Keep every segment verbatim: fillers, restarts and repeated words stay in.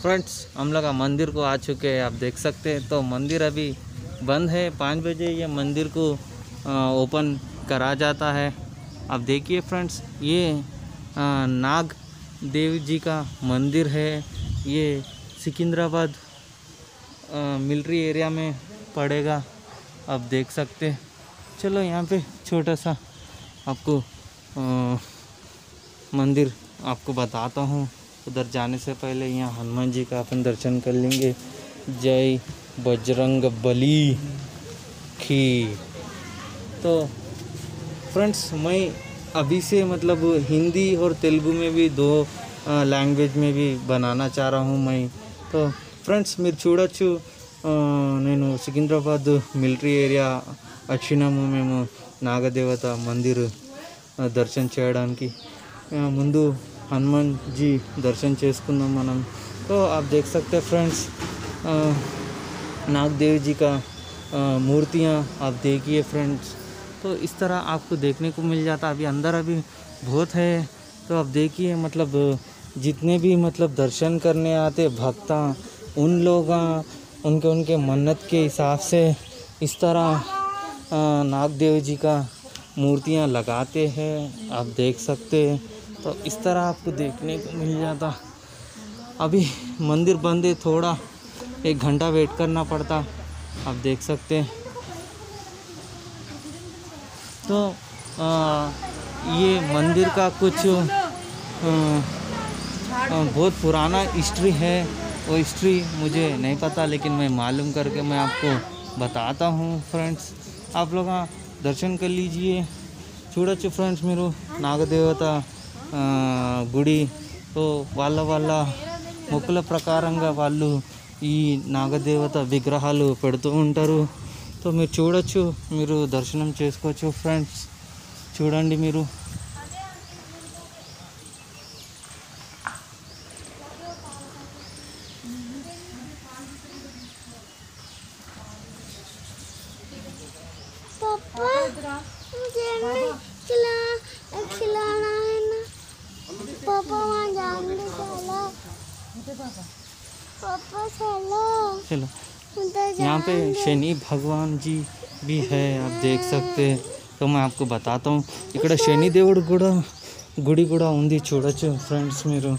Friends हम लोग मंदिर को आ चुके हैं, आप देख सकते हैं। तो मंदिर अभी बंद है, पाँच बजे ये मंदिर को ओपन करा जाता है। आप देखिए फ्रेंड्स, ये आ, नाग देव जी का मंदिर है। ये सिकंदराबाद मिलिट्री एरिया में पड़ेगा, आप देख सकते हैं। चलो यहाँ पे छोटा सा आपको आ, मंदिर आपको बताता हूँ। उधर जाने से पहले यहाँ हनुमान जी का अपन दर्शन कर लेंगे। जय बजरंग बली की। तो फ्रेंड्स मैं अभी से मतलब हिंदी और तेलुगु में भी दो लैंग्वेज में भी बनाना चाह रहा हूँ मैं। तो फ्रेंड्स మీరు చూడొచ్చు, నేను సికింద్రాబాద్ మిలిటరీ ఏరియా వచ్చినాము మేము నాగదేవత మందిర్ దర్శనం చేయడానికి। ముందు हनुमान जी दर्शन చేసుకుందాం మనం। तो आप देख सकते हैं फ्रेंड्स, नाग देव जी का मूर्तियाँ आप देखिए फ्रेंड्स। तो इस तरह आपको देखने को मिल जाता। अभी अंदर अभी बहुत है, तो आप देखिए मतलब जितने भी मतलब दर्शन करने आते भक्ता, उन लोग उनके उनके मन्नत के हिसाब से इस तरह नाग देव जी का मूर्तियाँ लगाते हैं, आप देख सकते हैं। तो इस तरह आपको देखने को मिल जाता। अभी मंदिर बंद है, थोड़ा एक घंटा वेट करना पड़ता, आप देख सकते हैं। तो आ, ये मंदिर का कुछ आ, आ, बहुत पुराना हिस्ट्री है। वो हिस्ट्री मुझे नहीं पता, लेकिन मैं मालूम करके मैं आपको बताता हूँ फ्रेंड्स। आप लोग दर्शन कर लीजिए। చూడొచ్చు ఫ్రెండ్స్ మీరు నాగదేవత గుడి। तो వాళ్ళ వాళ్ళ మొక్కుల ప్రకారంగా వాళ్ళు ఈ నాగదేవత విగ్రహాలు పెడుతూ ఉంటారు। तो మీరు చూడొచ్చు, మీరు దర్శనం చేసుకోవచ్చు ఫ్రెండ్స్। చూడండి మీరు। पापा मुझे खिला खिलाना है ना। पापा वहाँ जाने चला। पापा चलो चलो। उधर यहाँ पे शनि भगवान जी भी है, आप देख सकते हैं। तो मैं आपको बताता हूँ, ఇక్కడ శని దేవుడు కూడా గుడి కూడా ఉంది, చూడొచ్చు फ्रेंड्स మీరు।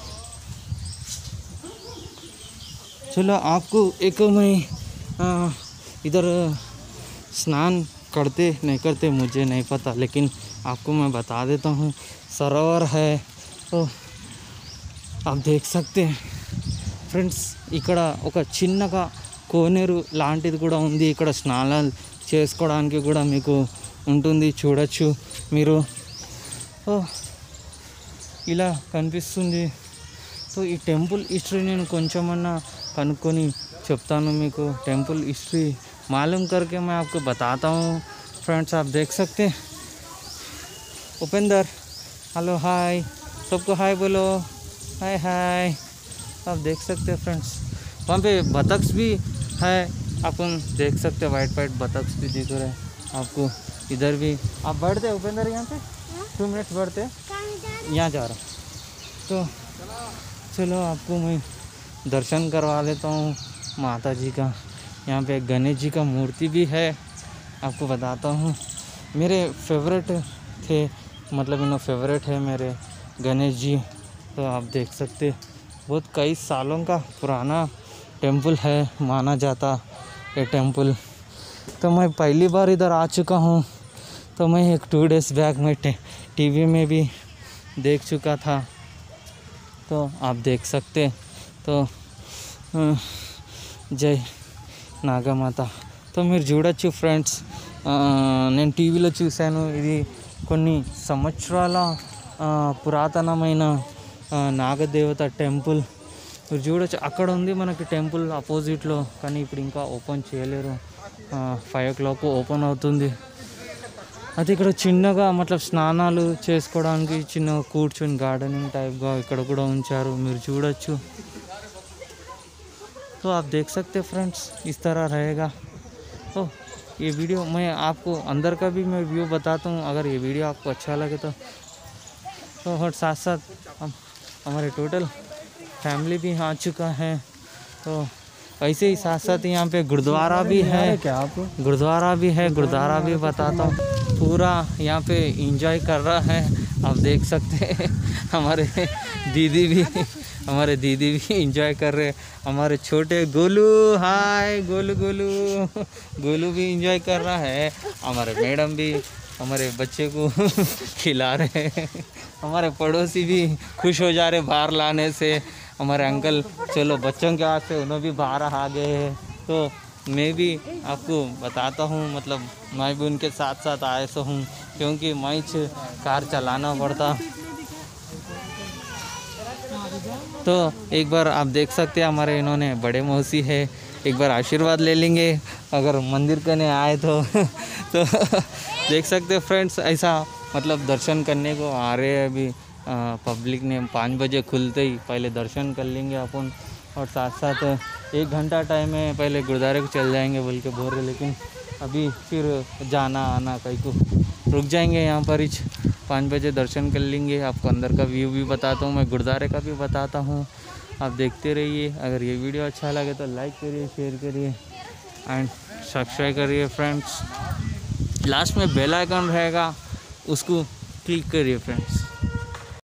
चलो आपको एक मैं आ, इधर स्नान करते नहीं करते मुझे नहीं पता, लेकिन आपको मैं बता देता हूँ। सरोवर है, तो आप देख सकते हैं ఫ్రెండ్స్। ఇక్కడ ఒక చిన్నగా కోనేరు లాంటిది కూడా ఉంది, ఇక్కడ స్నానాలు చేసుకోవడానికి కూడా మీకు ఉంటుంది, చూడొచ్చు మీరు। ఇలా కనిపిస్తుంది। तो ఈ టెంపుల్ హిస్టరీ నేను కొంచెమన్నా కనుక్కొని చెప్తాను మీకు। टेम्पल हिस्ट्री मालूम करके मैं आपको बताता हूँ फ्रेंड्स। आप देख सकते हैं। उपेंद्र हेलो हाय, सबको हाय बोलो, हाय हाय। आप देख सकते हैं फ्रेंड्स, वहाँ पे बतख भी है, अपन देख सकते हैं। वाइट वाइट बतख भी दिख रहे हैं आपको। इधर भी आप बैठते उपेंद्र, यहाँ पे टू मिनट्स बैठते, यहाँ जा रहा। तो चलो आपको मैं दर्शन करवा लेता हूँ माता जी का। यहाँ पे गणेश जी का मूर्ति भी है, आपको बताता हूँ। मेरे फेवरेट थे, मतलब इन्हों फेवरेट है मेरे गणेश जी। तो आप देख सकते, बहुत कई सालों का पुराना टेम्पल है माना जाता ये टेम्पल। तो मैं पहली बार इधर आ चुका हूँ। तो मैं एक टू डेज़ बैक में टीवी में भी देख चुका था, तो आप देख सकते। तो जय నాగమాత। तो మీరు చూడొచ్చు ఫ్రెండ్స్, నేను టీవీలో చూశాను। ఇది కొన్ని సంవత్సరాల పురాతనమైన నాగదేవత టెంపుల్ మీరు చూడొచ్చు। అక్కడ ఉంది మనకి టెంపుల్ అపోజిట్లో, కానీ ఇప్పుడు ఇంకా ఓపెన్ చేయలేరు, ఫైవ్ ఓ క్లాక్ ఓపెన్ అవుతుంది। అది ఇక్కడ చిన్నగా మతలబ్ స్నానాలు చేసుకోవడానికి చిన్న కూర్చొని గార్డెనింగ్ టైప్గా ఇక్కడ కూడా ఉంచారు, మీరు చూడొచ్చు। तो आप देख सकते हैं फ्रेंड्स, इस तरह रहेगा। तो ये वीडियो मैं आपको अंदर का भी मैं व्यू बताता हूँ। अगर ये वीडियो आपको अच्छा लगे तो तो और साथ साथ हम हमारे टोटल फैमिली भी आ चुका है। तो ऐसे ही साथ साथ यहाँ पे गुरुद्वारा भी है, क्या आप गुरुद्वारा भी है, गुरुद्वारा भी बताता हूँ। पूरा यहाँ पे एंजॉय कर रहा है, आप देख सकते हैं। हमारे दीदी भी हमारे दीदी भी एंजॉय कर रहे हैं। हमारे छोटे गोलू, हाय गोलू गोलू गोलू भी एंजॉय कर रहा है। हमारे मैडम भी हमारे बच्चे को खिला रहे हैं। हमारे पड़ोसी भी खुश हो जा रहे बाहर लाने से। हमारे अंकल चलो बच्चों के हाथ से उन्हें भी बाहर आ गए हैं। तो मैं भी आपको बताता हूँ, मतलब मैं भी उनके साथ साथ आए सो हूँ, क्योंकि मैं कार चलाना पड़ता। तो एक बार आप देख सकते हैं हमारे इन्होंने बड़े मौसी है, एक बार आशीर्वाद ले लेंगे अगर मंदिर करने आए तो। तो देख सकते हैं फ्रेंड्स, ऐसा मतलब दर्शन करने को आ रहे हैं। अभी पब्लिक ने पाँच बजे खुलते ही पहले दर्शन कर लेंगे अपन, और साथ साथ एक घंटा टाइम है, पहले गुरुद्वारे को चल जाएंगे बोल के बोल रहे, लेकिन अभी फिर जाना आना कहीं को रुक जाएंगे। यहाँ पर ही पाँच बजे दर्शन कर लेंगे। आपको अंदर का व्यू भी बताता हूँ, मैं गुरुद्वारे का भी बताता हूँ, आप देखते रहिए। अगर ये वीडियो अच्छा लगे तो लाइक करिए, शेयर करिए एंड सब्सक्राइब करिए फ्रेंड्स। लास्ट में बेल आइकन रहेगा, उसको क्लिक करिए फ्रेंड्स।